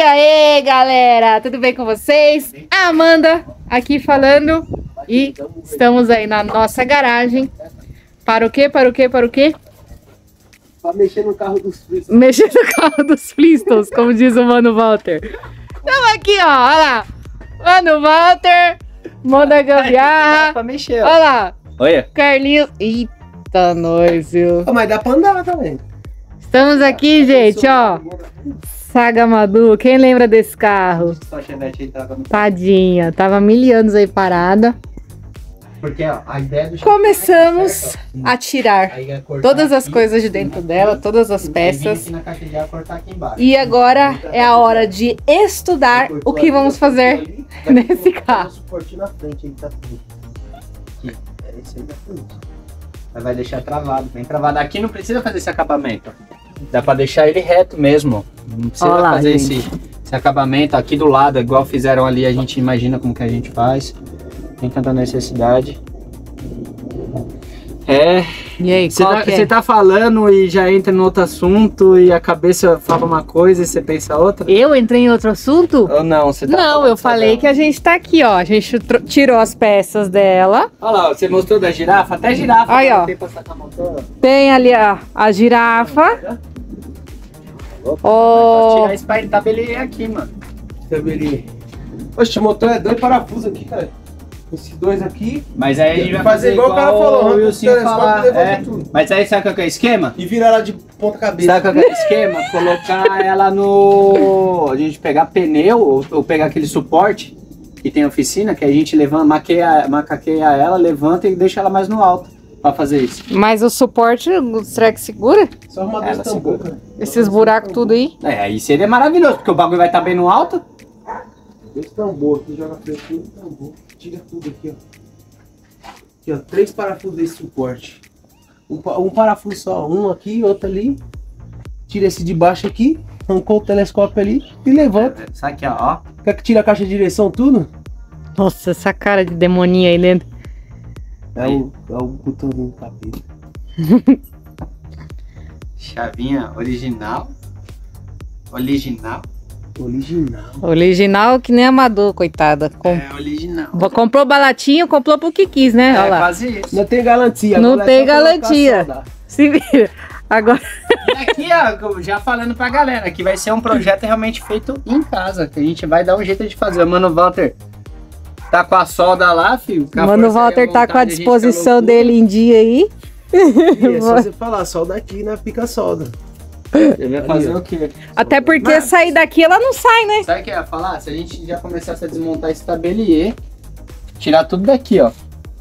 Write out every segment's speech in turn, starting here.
aí, galera, tudo bem com vocês? A Amanda aqui falando e estamos aí na nossa garagem. Para o quê? Para o quê? Para o quê? Para mexer no carro dos Flintstones. Mexer no carro dos Flintstones, como diz o Mano Walter. Estamos aqui, ó, olha lá. Mano Walter, Manda Gambiarra. Pra mexer, ó. Olha lá. Olha. Carlinhos. Eita, nós, viu? Mas dá pra andar também. Estamos aqui, gente, ó. Saga Madu, quem lembra desse carro? Tadinha, tava 1000 anos aí parada. Porque ó, a ideia do Começamos a tirar todas as coisas de dentro dela, todas as peças. E agora é a hora de estudar o que vamos fazer nesse carro. Vai deixar travado, bem travado. Aqui não precisa fazer esse acabamento. Dá pra deixar ele reto mesmo. Não precisa Olá, fazer esse acabamento aqui do lado, igual fizeram ali. A gente imagina como que a gente faz. Tem tanta necessidade. É. E aí, você tá falando e já entra no outro assunto e a cabeça fala uma coisa e você pensa outra? Eu entrei em outro assunto? Ou não? Você tá não, eu falei que a gente tá aqui, ó. A gente tirou as peças dela. Olha lá, você mostrou da girafa? Até girafa. Aí, ó. Tem pra sacar motor. Tem ali a girafa. Ó. Tirar esse pai tabelier aqui, mano. Tabelier. Oxe, o motor é 2 parafusos aqui, cara. Esses 2 aqui. Mas aí a gente vai fazer igual o cara falou, o Wilson falar. Tudo. Mas aí sabe qual que é o esquema? E virar ela de ponta cabeça. Sabe qual que é o esquema? Colocar ela no... A gente pegar pneu ou pegar aquele suporte que tem oficina, que a gente levanta, macaqueia ela, levanta e deixa ela mais no alto pra fazer isso. Mas o suporte, será que segura? Só arrumar dois tambor, cara. Esses buracos tudo aí? É, aí seria maravilhoso, porque o bagulho vai estar bem no alto. Esse tambor aqui, joga frente no tambor. Tira tudo aqui, ó. Aqui, ó. 3 parafusos desse suporte. Um parafuso só. Um aqui, outro ali. Tira esse de baixo aqui. Arrancou o telescópio ali e levanta. Sabe aqui, ó. Quer que tire a caixa de direção, tudo? Nossa, essa cara de demoninha aí dentro. É o botão do capeta. Chavinha original. Original. Original que nem amador, coitada. É original. Comprou baratinho, comprou pro que quis, né? Olha lá. Quase isso. Não tem garantia. Não tem garantia. Se vira. Agora. E aqui, ó, já falando pra galera, que vai ser um projeto realmente feito em casa, que a gente vai dar um jeito de fazer. O Mano Walter tá com a solda lá, filho. O Mano Walter tá com a disposição dele em dia aí. E é só você falar, solda aqui, né? Pica solda. Ele vai fazer o quê? Até porque sair daqui ela não sai, né? Sabe o que eu ia falar? Se a gente já começasse a desmontar esse tabelier, tirar tudo daqui, ó.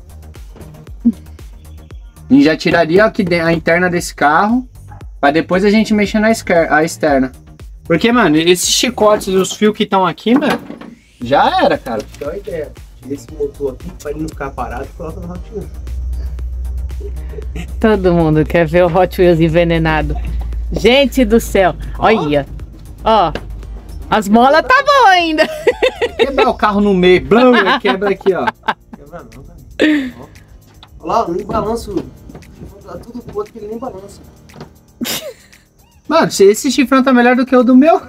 E já tiraria aqui a interna desse carro, pra depois a gente mexer na externa. Porque, mano, esses chicotes e os fios que estão aqui, mano, já era, cara. Então a ideia, tira esse motor aqui pra ele não ficar parado e coloca no Hot Wheels. Todo mundo quer ver o Hot Wheels envenenado. Gente do céu, olha, ó, as molas tá boa ainda. Quebrar o carro no meio, blum, quebra aqui, ó. Quebra não, cara. Olha lá, nem balanço. Tudo pro outro que ele nem balança. Mano, esse chifrão tá melhor do que o do meu.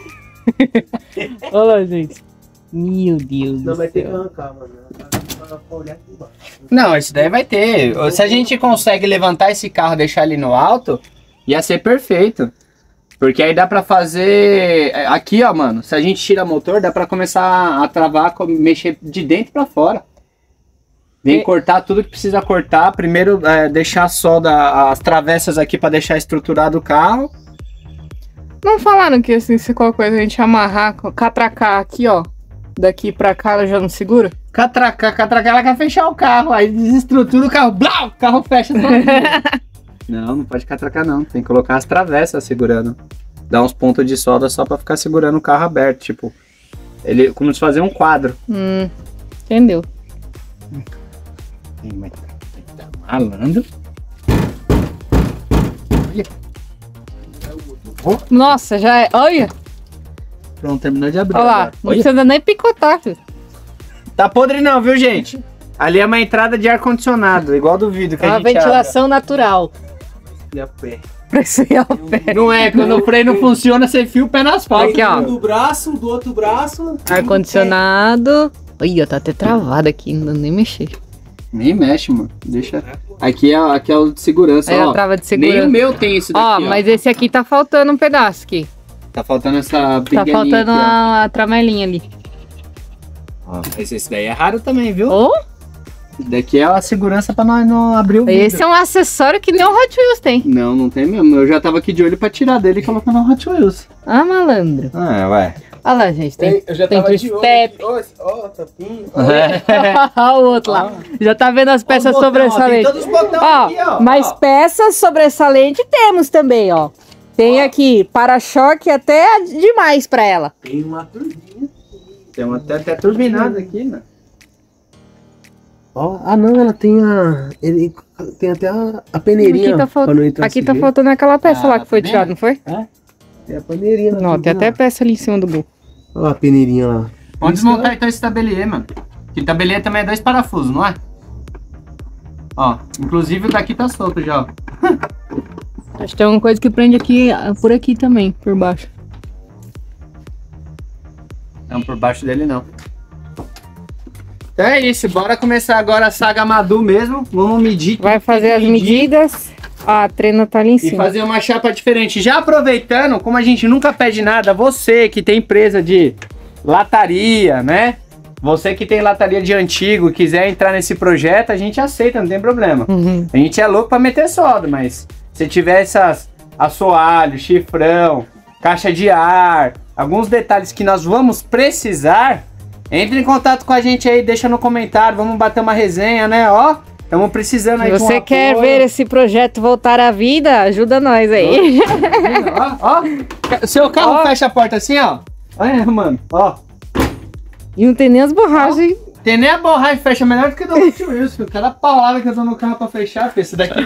Olha lá, gente. Meu Deus Não, do vai ter que céu. arrancar, mano. Pra olhar aqui embaixo. Não, esse daí vai ter. Se a gente consegue levantar esse carro e deixar ele no alto, ia ser perfeito. Porque aí dá pra fazer... Aqui, ó, mano, se a gente tira motor, dá pra começar a travar, mexer de dentro pra fora. Vem cortar tudo que precisa cortar. Primeiro, deixar a solda, as travessas aqui pra deixar estruturado o carro. Não falaram que assim, se qualquer coisa a gente amarrar, catracar aqui, ó. Daqui pra cá ela já não segura? Catracar, ela quer fechar o carro. Aí desestrutura o carro, blau, o carro fecha sozinho. Não pode catracar não. Tem que colocar as travessas segurando. Dar uns pontos de solda só pra ficar segurando o carro aberto. Tipo, ele como se fazer um quadro. Entendeu? Mas tá malandro. Olha. Nossa, já é. Olha! Pronto, terminou de abrir. Olha lá, não precisa nem picotar, filho. Tá podre não, viu, gente? Ali é uma entrada de ar-condicionado, igual do vidro que É a uma gente ventilação natural. E a pé. pra esfriar o pé. Não é, quando o freio não funciona, você enfia o pé no asfalto. Aqui, ó. Do braço, do outro braço. Ar-condicionado. Ih, tá até travado aqui, não dá nem mexer. Nem mexe, mano. Deixa. Aqui é o de segurança, Aí ó. a trava de segurança. Nem o meu tem isso daqui, Ó, mas esse aqui tá faltando um pedaço aqui. Tá faltando essa Tá briguinha faltando aqui, a tramelinha ali. ó. Esse daí é raro também, viu? Oh, Esse daqui é a segurança pra nós não abrir o vidro. esse é um acessório que nem o Hot Wheels tem. Não, não tem mesmo. Eu já tava aqui de olho pra tirar dele e colocar no Hot Wheels. Ah, malandro. Ah, ué. Olha lá, gente. Tem, Eu já tem tava de olho. step. Ó, tapinha. Olha o outro lá. Já tá vendo as peças Ó, o botão, ó, tem sobressalentes. todos os botões Ó, aqui, ó. mas Ó. peças sobressalentes temos também, ó. Tem aqui para-choque até demais pra ela. Tem uma turbina. Tem uma até turbinada aqui, né? Ó, não, ela tem ele tem até a peneirinha. Aqui tá, pra não entrar aqui tá sujeira. faltando aquela peça Ah, lá que foi tá tirada, vendo? não foi? Tem a peneirinha. na Não, tem turbina, até ó. peça ali em cima do gol. Olha a peneirinha lá. Vamos desmontar então esse tabelier, mano. Que tabelier também é 2 parafusos, não é? Ó, inclusive o daqui tá solto já, ó. Acho que tem uma coisa que prende aqui, por aqui também, por baixo. Não, por baixo dele não. Então é isso, bora começar agora a saga Madu mesmo. Vamos medir. Vai fazer as medidas. A trena tá ali em E cima. fazer uma chapa diferente. Já aproveitando, como a gente nunca pede nada, você que tem empresa de lataria, né? Você que tem lataria de antigo, quiser entrar nesse projeto, a gente aceita, não tem problema. Uhum. A gente é louco pra meter solda, mas se tiver essas assoalho, chifrão, caixa de ar, alguns detalhes que nós vamos precisar, entre em contato com a gente aí, deixa no comentário, vamos bater uma resenha, né? Ó, estamos precisando aí Se de um você quer apoio. ver esse projeto voltar à vida, ajuda nós aí. Ó, ó. Seu carro Ó. fecha a porta assim, ó. Olha, mano, ó. E não tem nem as borrachas. Tem nem a borracha fecha melhor do que do Hot Wheels, filho. Cada paulada que eu dou no carro pra fechar, filho. Esse daqui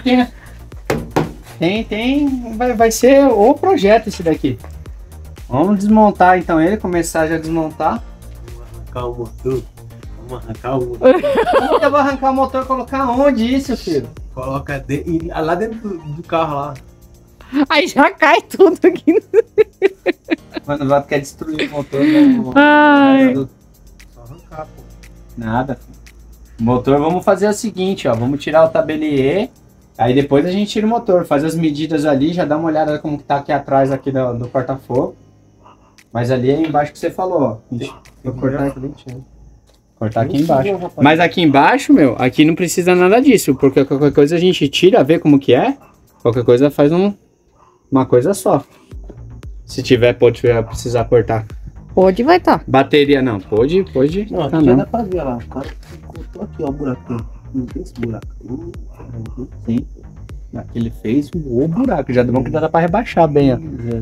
vai ser o projeto esse daqui. Vamos desmontar então ele, começar já a desmontar. Arrancar o motor. Vamos arrancar o motor. Como que eu vou arrancar o motor e colocar onde isso, filho? Coloca lá dentro do carro lá. Aí já cai tudo aqui. Mano, o Vato quer destruir o motor. Né? Ai. Só arrancar, pô. Nada, filho. O motor, vamos fazer o seguinte, ó. Vamos tirar o tabelier. Aí depois a gente tira o motor, faz as medidas ali, já dá uma olhada como que tá aqui atrás aqui do porta-fogo. Mas ali é embaixo que você falou, ó. Vou cortar aqui embaixo. Mas aqui embaixo, meu, aqui não precisa nada disso, porque qualquer coisa a gente tira, vê como que é. Qualquer coisa faz uma coisa só. Se tiver, pode precisar cortar. Pode vai tá. Bateria não, pode. Não, aqui já dá pra ver lá. O cara cortou aqui, ó, o buraquinho. Não tem esse buraco. Sim. Aqui ele fez o buraco, já deu que dá pra rebaixar bem, ó.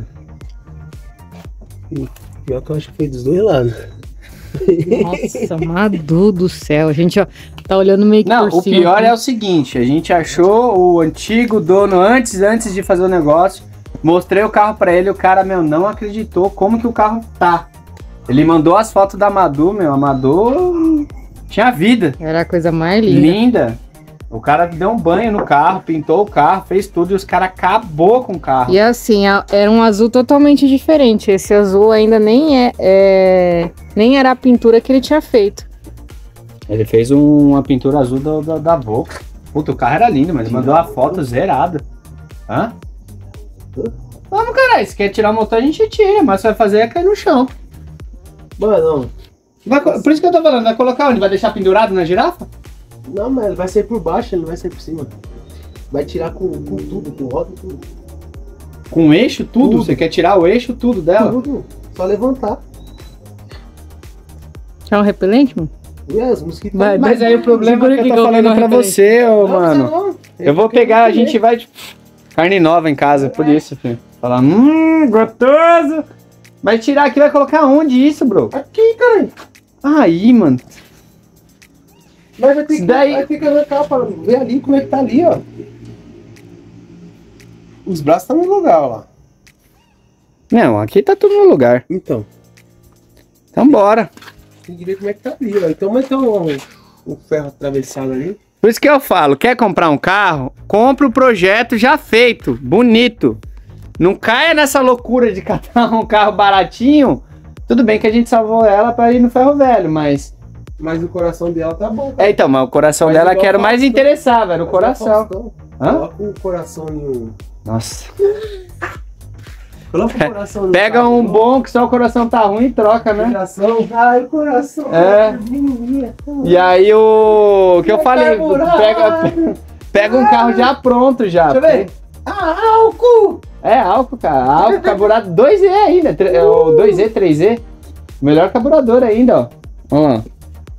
Pior que eu acho que foi dos dois lados. Nossa, Madu do céu. A gente ó, tá olhando meio que Não, por o cima pior aqui. é o seguinte, a gente achou o antigo dono antes de fazer o negócio, mostrei o carro pra ele, o cara, meu, não acreditou como que o carro tá. Ele mandou as fotos da Madu, meu, a Madu tinha vida, Era a coisa mais linda. linda. O cara deu um banho no carro, pintou o carro, fez tudo e os caras acabou com o carro. E assim, era um azul totalmente diferente. Esse azul ainda nem nem era a pintura que ele tinha feito. Ele fez uma pintura azul da Volks. Puta, o carro era lindo, mas ele mandou a foto zerada. Hã? Vamos, caralho, se quer tirar o motor, a gente tira, mas vai fazer é cair no chão. Mano, Por isso que eu tô falando, vai colocar onde? Vai deixar pendurado na girafa? não, mas ele vai sair por baixo, ele não vai sair por cima. Vai tirar com tudo, com roda, tudo. Com eixo, tudo? Tudo. Você quer tirar o eixo, tudo dela? Tudo. Só levantar. Quer um repelente, mano? E os mosquitos. Vai, Mas aí o problema é que eu tô Segura falando aqui, pra não, você, ô, Não, mano. não. Eu vou pegar, a gente vai... Carne nova em casa, por isso, filho. Falar, gostoso. Vai tirar aqui, vai colocar onde isso, bro? Aqui, caralho. Aí, mano. Mas vai ter Isso que, daí- vai ter que arrancar pra ver ali como é que tá ali, ó. Os braços estão no lugar, ó lá. Não, aqui tá tudo no lugar. Então, Então bora. tem que ver como é que tá ali, ó. Então, mas tem um ferro atravessado ali. Por isso que eu falo, quer comprar um carro? Compra o projeto já feito, bonito. Não caia nessa loucura de catar um carro baratinho. Tudo bem que a gente salvou ela pra ir no ferro velho, mas... Mas o coração dela tá bom, cara. É, então, mas o coração dela que era o mais interessava, era o coração. Hã? Coloca o coração em um... Nossa. Coloca o coração no Pega carro, um bom que só o coração tá ruim e troca, né? Coração. Ai, o coração. É. E aí o que eu falei, pega um carro já pronto já. Deixa eu ver. Álcool! É, álcool, cara. Álcool, carburador 2E ainda. O 2E, 3E. Melhor carburador ainda, ó. Vamos lá.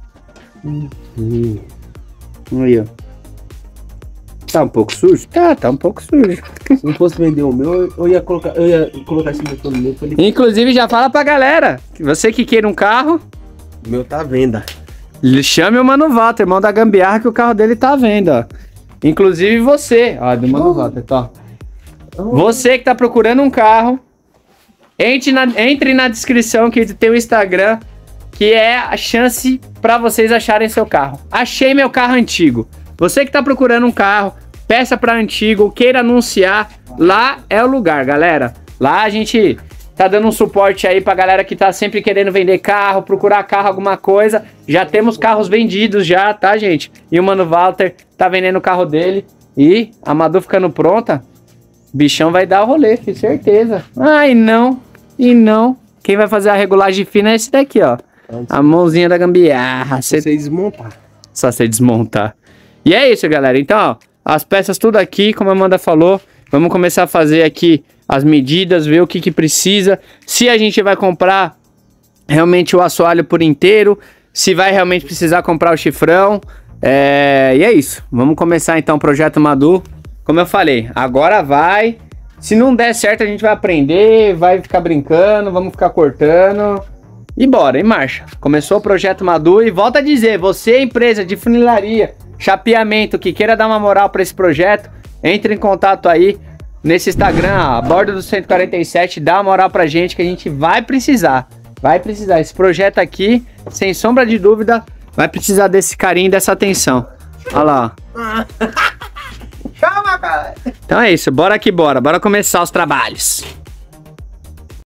Aí, ó. Tá um pouco sujo? Tá um pouco sujo. Se não fosse vender o meu, eu ia colocar esse motor no meu. Inclusive, já fala pra galera, que você que queira um carro, O meu tá à venda. chame o Mano Walter, irmão da Gambiarra, que o carro dele tá à venda, ó. Inclusive você, ó, do Mano Walter, tá. Você que tá procurando um carro, entre na descrição que tem o Instagram, que é a chance pra vocês acharem seu carro. Achei meu carro antigo. Você que tá procurando um carro, peça pra antigo, queira anunciar, lá é o lugar, galera. Lá a gente tá dando um suporte aí pra galera que tá sempre querendo vender carro, procurar carro, alguma coisa. Já temos carros vendidos já, tá, gente? E o Mano Walter tá vendendo o carro dele. E a Madu ficando pronta, o bichão vai dar o rolê, com certeza. Ai, não. E não. Quem vai fazer a regulagem fina é esse daqui, ó. A mãozinha da Gambiarra. Você desmontar. Só você desmontar. E é isso, galera. Então, ó, as peças tudo aqui, como a Amanda falou. Vamos começar a fazer aqui as medidas, ver o que precisa. Se a gente vai comprar realmente o assoalho por inteiro. Se vai realmente precisar comprar o chifrão. E é isso. Vamos começar então o projeto Madu. Como eu falei, agora vai. Se não der certo, a gente vai aprender, vai ficar brincando, vamos ficar cortando. E bora, em marcha. Começou o projeto Madu e volta a dizer, você empresa de funilaria, chapeamento, que queira dar uma moral para esse projeto, entre em contato aí nesse Instagram, a bordo do 147, dá uma moral pra gente que a gente vai precisar. Vai precisar. Esse projeto aqui, sem sombra de dúvida, vai precisar desse carinho e dessa atenção. Olha lá, ó. Chama, cara! Então é isso, bora que bora. Bora começar os trabalhos.